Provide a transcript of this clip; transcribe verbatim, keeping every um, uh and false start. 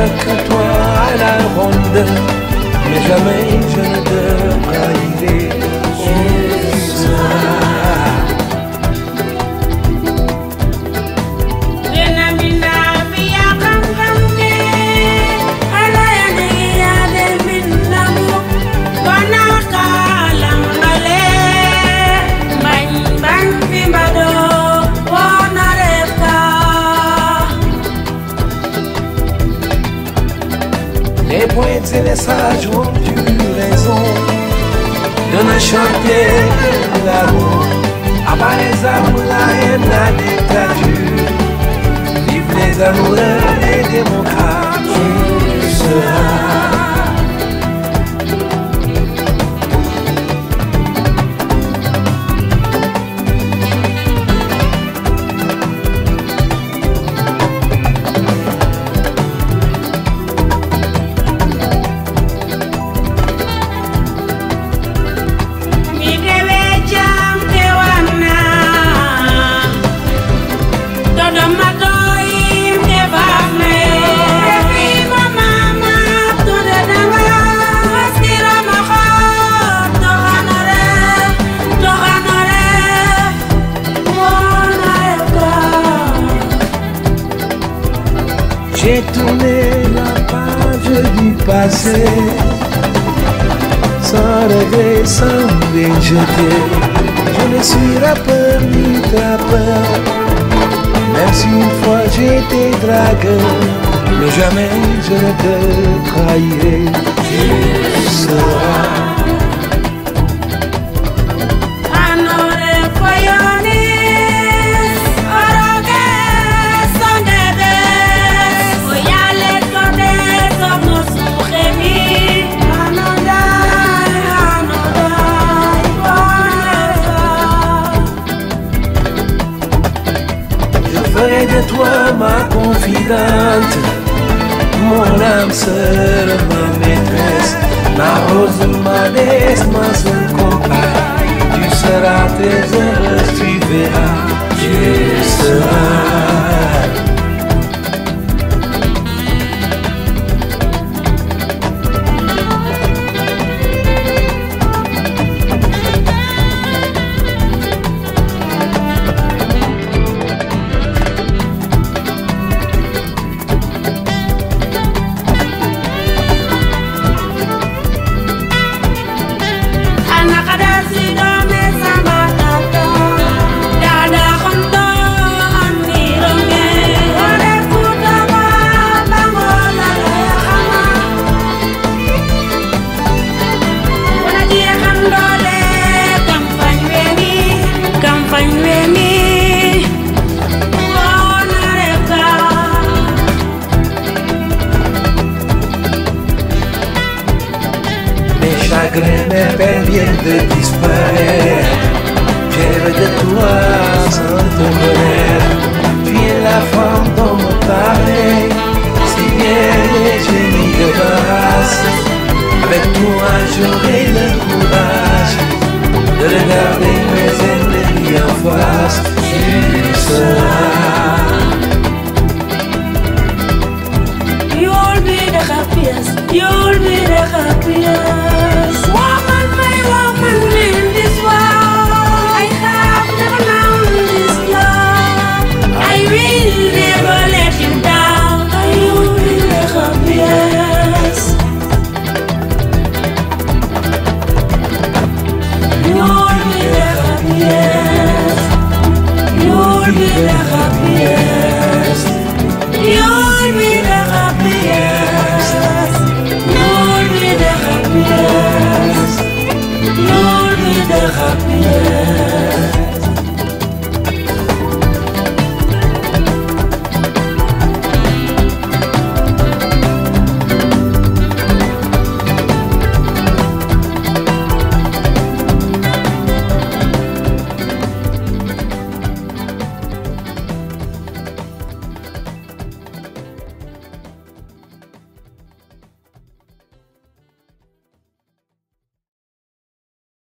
qu'à toi à la ronde, mais jamais je ne te trahirai. Tu seras. Les poètes et les sages ont eu raison de ne chanter l'amour. À part les amours, la haine, la dictature. Vive les amoureux, les démocrates. Tu seras. J'ai tourné la page du passé, sans regret, sans rien jeter. Je ne suis rappeur ni trappeur, même si une fois j'étais dragueur, mais jamais je ne te trahirai. Tu seras. Je ferai de toi ma confidente, mon âme sœur, ma maîtresse, ma rose, ma déesse, ma seule compagne. Tu seras très heureuse, tu verras, tu seras. Mes peines viennent de disparaître. Je rêve de toi sans te connaître. Tu es la femme dont on parlait, si bien les génies de grâce. Avec toi j'aurai le courage de regarder mes ennemis en face. Tu seras. You'll be the happiest, you'll be the happiest woman, my woman in this world. I have never known this love. I will never let you down. You'll be the happiest. You'll be the happiest. You'll be the happiest. You'll be the happiest. You'll be the happiest. You'll be the happiest.